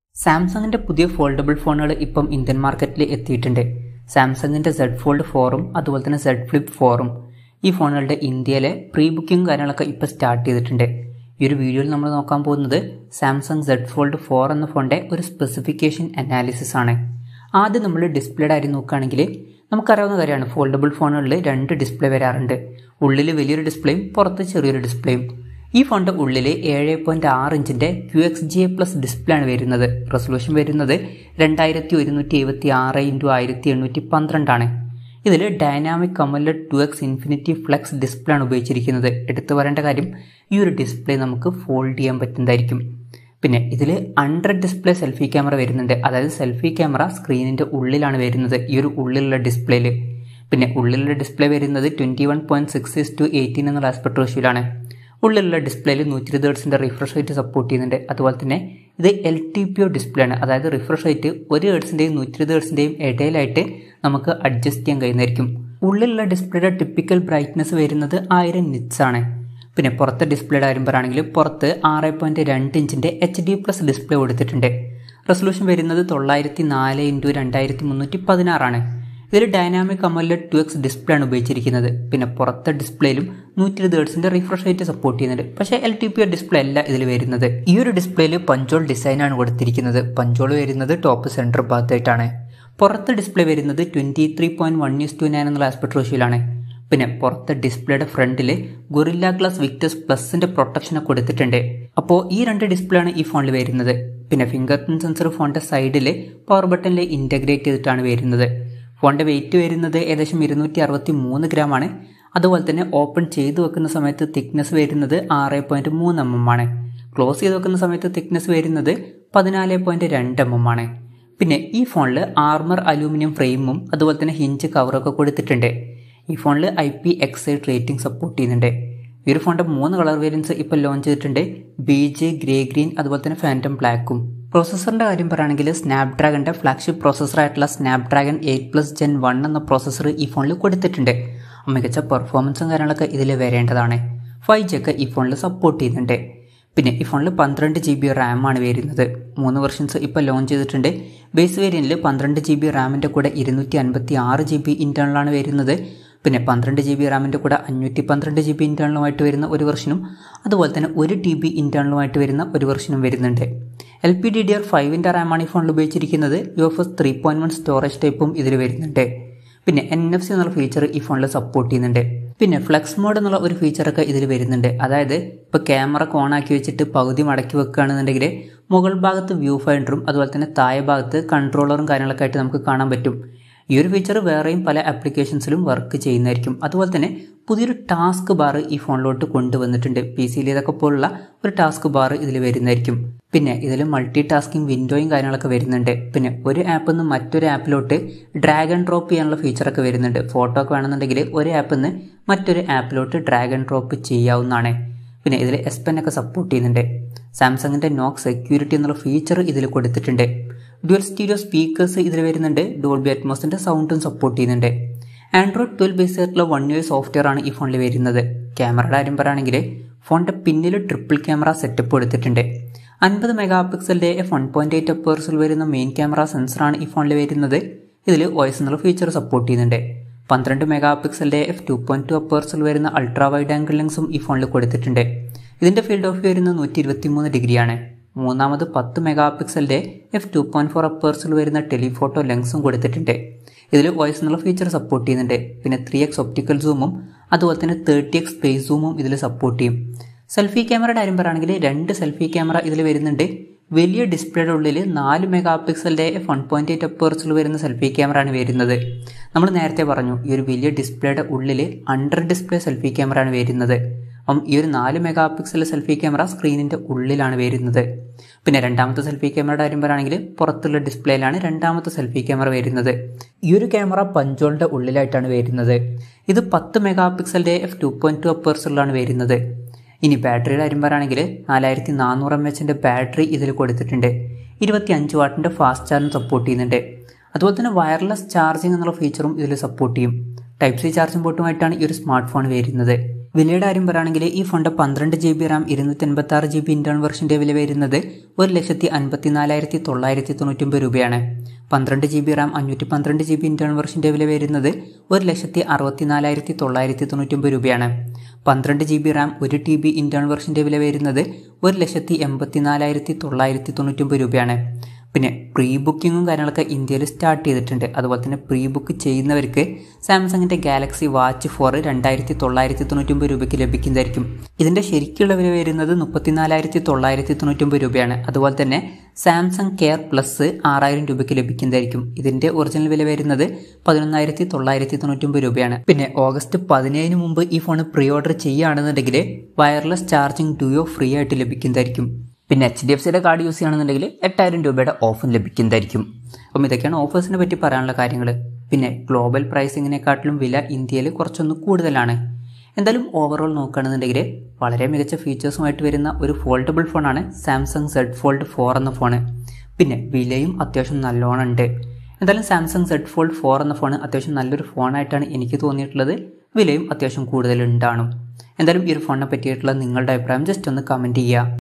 സാംസങ്ങിന്റെ പുതിയ ഫോൾഡബിൾ ഫോണുകൾ ഇപ്പം ഇന്ത്യൻ മാർക്കറ്റിൽ എത്തിയിട്ടുണ്ട്. സാംസങ്ങിന്റെ Z Fold 4ഉം അതുപോലെ തന്നെ Z Flip 4ഉം ഈ ഫോണുകളുടെ ഇന്ത്യയിലെ പ്രീ ബുക്കിംഗ് കാര്യങ്ങളൊക്കെ ഇപ്പോൾ സ്റ്റാർട്ട് ചെയ്തിട്ടുണ്ട്. ഈ ഒരു വീഡിയോയിൽ നമ്മൾ നോക്കാൻ പോകുന്നത് സാംസങ് Z Fold 4 എന്ന ഫോണിന്റെ ഒരു സ്പെസിഫിക്കേഷൻ അനാലിസിസ് ആണ്. ആദ്യം നമ്മൾ ഡിസ്പ്ലേയുടെ കാര്യം നോക്കുകയാണെങ്കിൽ നമുക്കറിയാവുന്ന കാര്യമാണ്, ഫോൾഡബിൾ ഫോണുകളിൽ രണ്ട് ഡിസ്പ്ലേ വരാറുണ്ട്. ഉള്ളിൽ വലിയൊരു ഡിസ്പ്ലേയും പുറത്ത് ചെറിയൊരു ഡിസ്പ്ലേയും. ഈ ഫോണിന്റെ ഉള്ളിൽ 7.6 ഇഞ്ചിന്റെ qxga+ ഡിസ്പ്ലേ ആണ് വരുന്നത്. റെസൊല്യൂഷൻ വരുന്നത് 2176x1812 ആണ്. ഇതിൽ dynamic AMOLED 2x infinity flex display ആണ് ഉപയോഗിച്ചിരിക്കുന്നത്. എടുത്തു പറയേണ്ട കാര്യം, ഈ ഒരു ഡിസ്പ്ലേ നമുക്ക് ഫോൾഡ് ചെയ്യാൻ പറ്റുന്നതായിരിക്കും. പിന്നെ ഇതിൽ അണ്ടർ ഡിസ്പ്ലേ സെൽഫി ക്യാമറ വരുന്നുണ്ട്. അതായത് സെൽഫി ക്യാമറ സ്ക്രീനിന്റെ ഉള്ളിലാണ് വരുന്നത്, ഈ ഒരു ഉള്ളിലുള്ള ഡിസ്പ്ലേയിൽ. പിന്നെ ഉള്ളിലുള്ള ഡിസ്പ്ലേ വരുന്നത് 21.6:18 എന്നുള്ള ആസ്പെക്ട് റേഷ്യോയിലാണ്. ഉള്ളിലുള്ള ഡിസ്പ്ലേയിൽ 120 Hz റിഫ്രഷ് റേറ്റ് സപ്പോർട്ട് ചെയ്യുന്നുണ്ട്. അതുപോലെ തന്നെ ഇത് LTPO ഡിസ്പ്ലേ ആണ്. അതായത് റിഫ്രഷ് റേറ്റ് 1 Hzന്റെയും 120 Hzന്റെയും ഇടയിലായിട്ട് നമുക്ക് അഡ്ജസ്റ്റ് ചെയ്യാൻ കഴിയുന്നതായിരിക്കും. ഉള്ളിലുള്ള ഡിസ്പ്ലേയുടെ ടിപ്പിക്കൽ ബ്രൈറ്റ്നസ് വരുന്നത് 1000 nits ആണ്. പിന്നെ പുറത്തെ ഡിസ്പ്ലേയുടെ കാര്യം പറയുകയാണെങ്കിൽ പുറത്ത് 6.2 ഇഞ്ചിന്റെ HD+ ഡിസ്പ്ലേ കൊടുത്തിട്ടുണ്ട്. റെസൊല്യൂഷൻ വരുന്നത് 904x2316 ആണ്. ഇതിൽ ഡൈനാമിക് അമോലെഡ് 2x ഡിസ്പ്ലേ ആണ് ഉപയോഗിച്ചിരിക്കുന്നത്. പിന്നെ പുറത്തെ ഡിസ്പ്ലേയിലും 120 Hz റിഫ്രഷ് റേറ്റ് സപ്പോർട്ട് ചെയ്യുന്നുണ്ട്. പക്ഷേ LTPO ഡിസ്പ്ലേ അല്ല ഇതിൽ വരുന്നത്. ഈ ഒരു ഡിസ്പ്ലേയിൽ പഞ്ചോൾ ഡിസൈൻ ആണ് കൊടുത്തിരിക്കുന്നത്. പഞ്ചോൾ വരുന്നത് ടോപ്പ് സെൻറ്റർ ഭാഗത്തായിട്ടാണ്. പുറത്തെ ഡിസ്പ്ലേ വരുന്നത് 23.1:9 എന്നുള്ള ആസ്പെക്ട് റേഷ്യോയിലാണ്. പിന്നെ പുറത്തെ ഡിസ്പ്ലേയുടെ ഫ്രണ്ടിൽ ഗൊറില്ല ഗ്ലാസ് വിക്ടസ് പ്ലസിന്റെ പ്രൊട്ടക്ഷനെ കൊടുത്തിട്ടുണ്ട്. അപ്പോൾ ഈ രണ്ട് ഡിസ്പ്ലേ ആണ് ഈ ഫോണിൽ വരുന്നത്. പിന്നെ ഫിംഗർ പ്രിന്റ് സെൻസർ ഫോണിന്റെ സൈഡിൽ പവർ ബട്ടണിൽ ഇന്റഗ്രേറ്റ് ചെയ്തിട്ടാണ് വരുന്നത്. ഫോണിന്റെ വെയിറ്റ് വരുന്നത് ഏകദേശം 263 gram ആണ്. അതുപോലെ തന്നെ ഓപ്പൺ ചെയ്ത് വെക്കുന്ന സമയത്ത് തിക്നെസ് വരുന്നത് 6.3 mm ആണ്. ക്ലോസ് ചെയ്ത് വെക്കുന്ന സമയത്ത് തിക്നെസ് വരുന്നത് 14.2 mm ആണ്. പിന്നെ ഈ ഫോണിൽ ആർമർ അലൂമിനിയം ഫ്രെയിമും അതുപോലെ തന്നെ ഹിഞ്ച് കവറൊക്കെ കൊടുത്തിട്ടുണ്ട്. ഈ ഫോണിൽ IPX8 റേറ്റിംഗ് സപ്പോർട്ട് ചെയ്യുന്നുണ്ട്. ഈ ഒരു ഫോണിന്റെ 3 കളർ വേരിയൻസ് ഇപ്പോൾ ലോഞ്ച് ചെയ്തിട്ടുണ്ട്. ബീജ്, ഗ്രേ ഗ്രീൻ, അതുപോലെ തന്നെ ഫാൻറ്റം ബ്ലാക്കും. പ്രോസസ്സറിന്റെ കാര്യം പറയുകയാണെങ്കിൽ സ്നാപ്ഡ്രാഗന്റെ ഫ്ലാഗ്ഷിപ്പ് പ്രോസസ്സറായിട്ടുള്ള സ്നാപ്ഡ്രാഗൺ 8+ Gen 1 എന്ന പ്രോസസ്സർ ഈ ഫോണിൽ കൊടുത്തിട്ടുണ്ട്. മികച്ച പെർഫോമൻസും കാര്യങ്ങളൊക്കെ ഇതിൽ വരേണ്ടതാണ്. 5G ഒക്കെ ഈ ഫോണിൽ സപ്പോർട്ട് ചെയ്യുന്നുണ്ട്. പിന്നെ ഈ ഫോണിൽ 12 GB റാം ആണ് വരുന്നത്. 3 വെർഷൻസ് ഇപ്പോൾ ലോഞ്ച് ചെയ്തിട്ടുണ്ട്. ബേസ് വേരിയന്റിൽ 12 GB റാമിന്റെ കൂടെ 256 GB ഇന്റേണലാണ് വരുന്നത്. പിന്നെ 12 GB റാമിന്റെ കൂടെ 512 GB ഇന്റേണലുമായിട്ട് വരുന്ന ഒരു വെർഷനും അതുപോലെ തന്നെ 1 TB ഇന്റേണലുമായിട്ട് വരുന്ന ഒരു വെർഷനും വരുന്നുണ്ട്. LPDDR5 റാമാണ് ഈ ഫോണിൽ ഉപയോഗിച്ചിരിക്കുന്നത്. UFS 3.1 സ്റ്റോറേജ് ടൈപ്പും ഇതിൽ വരുന്നുണ്ട്. പിന്നെ NFC എന്നുള്ള ഫീച്ചർ ഈ ഫോണിൽ സപ്പോർട്ട് ചെയ്യുന്നുണ്ട്. പിന്നെ ഫ്ലെക്സ് മോഡ് എന്നുള്ള ഒരു ഫീച്ചറൊക്കെ ഇതിൽ വരുന്നുണ്ട്. അതായത് ഇപ്പോൾ ക്യാമറ ഓൺ ആക്കി വെച്ചിട്ട് പകുതി മടക്കി വെക്കുകയാണെന്നുണ്ടെങ്കിൽ മുകൾ ഭാഗത്ത് വ്യൂ ഫൈൻഡറും അതുപോലെ തന്നെ താഴെ ഭാഗത്ത് കൺട്രോളറും കാര്യങ്ങളൊക്കെ ആയിട്ട് നമുക്ക് കാണാൻ പറ്റും. ഈ ഒരു ഫീച്ചർ വേറെയും പല ആപ്ലിക്കേഷൻസിലും വർക്ക് ചെയ്യുന്നതായിരിക്കും. അതുപോലെ തന്നെ പുതിയൊരു ടാസ്ക് ബാർ ഈ ഫോണിലോട്ട് കൊണ്ടുവന്നിട്ടുണ്ട്. PC-യിൽ ഇതൊക്കെ പോലുള്ള ഒരു ടാസ്ക് ബാർ ഇതിൽ വരുന്നതായിരിക്കും. പിന്നെ ഇതിൽ മൾട്ടി ടാസ്കിങ് വിൻഡോയും കാര്യങ്ങളൊക്കെ വരുന്നുണ്ട്. പിന്നെ ഒരു ആപ്പിൽ നിന്ന് മറ്റൊരു ആപ്പിലോട്ട് ഡ്രാഗ് ആൻഡ് ഡ്രോപ്പ് ചെയ്യാനുള്ള ഫീച്ചറൊക്കെ വരുന്നുണ്ട്. ഫോട്ടോ ഒക്കെ വേണമെന്നുണ്ടെങ്കിൽ ഒരു ആപ്പിൽ നിന്ന് മറ്റൊരു ആപ്പിലോട്ട് ഡ്രാഗ് ആൻഡ് ഡ്രോപ്പ് ചെയ്യാവുന്നതാണ്. പിന്നെ ഇതിൽ S Pen ഒക്കെ സപ്പോർട്ട് ചെയ്യുന്നുണ്ട്. സാംസങ്ങിന്റെ നോക്ക് സെക്യൂരിറ്റി എന്നുള്ള ഫീച്ചർ ഇതിൽ കൊടുത്തിട്ടുണ്ട്. ഡ്യുവൽ സ്റ്റീരിയോ സ്പീക്കേഴ്സ് ഇതിൽ വരുന്നുണ്ട്. ഡോൾബി അറ്റ്മോസിന്റെ സൗണ്ടും സപ്പോർട്ട് ചെയ്യുന്നുണ്ട്. Android 12 ബേസ് ആയിട്ടുള്ള 1UI സോഫ്റ്റ്വെയർ ആണ് ഈ ഫോണിൽ വരുന്നത്. ക്യാമറയുടെ കാര്യം പറയുകയാണെങ്കിൽ ഫോണിന്റെ പിന്നിൽ ട്രിപ്പിൾ ക്യാമറ സെറ്റപ്പ് കൊടുത്തിട്ടുണ്ട്. 50 മെഗാപിക്സലിന്റെ f1.8 അപ്പേഴ്സിൽ വരുന്ന മെയിൻ ക്യാമറ സെൻസറാണ് ഈ ഫോണിൽ വരുന്നത്. ഇതിൽ OIS എന്നുള്ള ഫീച്ചർ സപ്പോർട്ട് ചെയ്യുന്നുണ്ട്. 12 മെഗാപിക്സലിന്റെ f2.2 അപ്പേഴ്സിൽ വരുന്ന അൾട്രാ വൈഡ് ആംഗിൾ ലെൻസും ഈ ഫോണിൽ കൊടുത്തിട്ടുണ്ട്. ഇതിന്റെ ഫീൽഡ് ഓഫ് വ്യൂ വരുന്നത് 123 ഡിഗ്രിയാണ്. മൂന്നാമത് 10 മെഗാപിക്സലിന്റെ f2.4 അപ്പേഴ്സിൽ വരുന്ന ടെലിഫോട്ടോ ലെൻസും കൊടുത്തിട്ടുണ്ട്. ഇതിൽ OIS എന്നുള്ള ഫീച്ചർ സപ്പോർട്ട് ചെയ്യുന്നുണ്ട്. പിന്നെ 3x ഒപ്റ്റിക്കൽ സൂമും അതുപോലെ തന്നെ 30x സ്പേസ് സൂമും ഇതിൽ സപ്പോർട്ട് ചെയ്യും. സെൽഫി ക്യാമറയുടെ കാര്യം പറയുകയാണെങ്കിൽ 2 സെൽഫി ക്യാമറ ഇതിൽ വരുന്നുണ്ട്. വലിയ ഡിസ്പ്ലേയുടെ ഉള്ളിൽ 4 മെഗാപിക്സലിന്റെ f1.8 അപ്പേഴ്സിൽ വരുന്ന സെൽഫി ക്യാമറ ആണ് വരുന്നത്. നമ്മൾ നേരത്തെ പറഞ്ഞു, ഈ ഒരു വലിയ ഡിസ്പ്ലേയുടെ ഉള്ളിൽ അണ്ടർ ഡിസ്പ്ലേ സെൽഫി ക്യാമറ ആണ് വരുന്നത്. ഈ ഒരു 4 മെഗാപിക്സൽ സെൽഫി ക്യാമറ സ്ക്രീനിന്റെ ഉള്ളിലാണ് വരുന്നത്. പിന്നെ രണ്ടാമത്തെ സെൽഫി ക്യാമറയുടെ കാര്യം പറയുകയാണെങ്കിൽ പുറത്തുള്ള ഡിസ്പ്ലേയിലാണ് രണ്ടാമത്തെ സെൽഫി ക്യാമറ വരുന്നത്. ഈ ഒരു ക്യാമറ പഞ്ചോളിന്റെ ഉള്ളിലായിട്ടാണ് വരുന്നത്. ഇത് 10 മെഗാപിക്സലിന്റെ f2.2 അപ്പേഴ്സിലാണ് വരുന്നത്. ഇനി ബാറ്ററിയുടെ കാര്യം പറയുകയാണെങ്കിൽ 4400 mAh ബാറ്ററി ഇതിൽ കൊടുത്തിട്ടുണ്ട്. 25 വാട്ടിന്റെ ഫാസ്റ്റ് ചാർജും സപ്പോർട്ട് ചെയ്യുന്നുണ്ട്. അതുപോലെ തന്നെ വയർലെസ് ചാർജിങ് എന്നുള്ള ഫീച്ചറും ഇതിൽ സപ്പോർട്ട് ചെയ്യും. Type-C ചാർജിംഗ് പോർട്ടുമായിട്ടാണ് ഈ ഒരു സ്മാർട്ട് ഫോൺ വരുന്നത്. വിലയുടെ കാര്യം പറയുകയാണെങ്കിൽ ഈ ഫോണിൻ്റെ 12GB റാം 256GB ഇന്റേണൽ വെർഷൻ്റെ വില വരുന്നത് 1,54,999 രൂപയാണ്. 12GB റാം 512GB ഇന്റേണൽ വെർഷൻ്റെ വില വരുന്നത് 1,64,999 രൂപയാണ്. 12GB റാം 1TB ഇന്റേണൽ വെർഷൻ്റെ വില വരുന്നത് 1,84,999 രൂപയാണ്. പിന്നെ പ്രീ ബുക്കിങ്ങും കാര്യങ്ങളൊക്കെ ഇന്ത്യയിൽ സ്റ്റാർട്ട് ചെയ്തിട്ടുണ്ട്. അതുപോലെ തന്നെ പ്രീ ബുക്ക് ചെയ്യുന്നവർക്ക് സാംസങ്ങിൻ്റെ ഗാലക്സി വാച്ച് 4 2,999 രൂപയ്ക്ക് ലഭിക്കുന്നതായിരിക്കും. ഇതിൻ്റെ ശരിക്കുള്ള വില വരുന്നത് 34,999 രൂപയാണ്. അതുപോലെ തന്നെ സാംസങ് കെയർ പ്ലസ് 6,000 രൂപയ്ക്ക് ലഭിക്കുന്നതായിരിക്കും. ഇതിൻ്റെ ഒറിജിനൽ വില വരുന്നത് 11,999 രൂപയാണ്. പിന്നെ ഓഗസ്റ്റ് 17 മുമ്പ് ഈ ഫോൺ പ്രീ ഓർഡർ ചെയ്യുകയാണെന്നുണ്ടെങ്കിൽ വയർലെസ് ചാർജിങ് ഡുയോ ഫ്രീ ആയിട്ട് ലഭിക്കുന്നതായിരിക്കും. പിന്നെ HDFCയുടെ കാർഡ് യൂസ് ചെയ്യുകയാണെന്നുണ്ടെങ്കിൽ 8,000 രൂപയുടെ ഓഫും ലഭിക്കുന്നതായിരിക്കും. അപ്പം ഇതൊക്കെയാണ് ഓഫേഴ്സിനെ പറ്റി പറയാനുള്ള കാര്യങ്ങൾ. പിന്നെ ഗ്ലോബൽ പ്രൈസിങ്ങിനെക്കാട്ടിലും വില ഇന്ത്യയിൽ കുറച്ചൊന്ന് കൂടുതലാണ്. എന്തായാലും ഓവറോൾ നോക്കുകയാണെന്നുണ്ടെങ്കിൽ വളരെ മികച്ച ഫീച്ചേഴ്സുമായിട്ട് വരുന്ന ഒരു ഫോൾഡബിൾ ഫോണാണ് സാംസങ് Z Fold 4 എന്ന ഫോണ്. പിന്നെ വിലയും അത്യാവശ്യം നല്ലോണം ഉണ്ട്. എന്തായാലും സാംസങ് Z Fold 4 എന്ന ഫോൺ അത്യാവശ്യം നല്ലൊരു ഫോണായിട്ടാണ് എനിക്ക് തോന്നിയിട്ടുള്ളത്. വിലയും അത്യാവശ്യം കൂടുതലുണ്ടാണ്. എന്തായാലും ഈ ഒരു ഫോണിനെ പറ്റിയിട്ടുള്ള നിങ്ങളുടെ അഭിപ്രായം ജസ്റ്റ് ഒന്ന് കമൻറ്റ് ചെയ്യുക.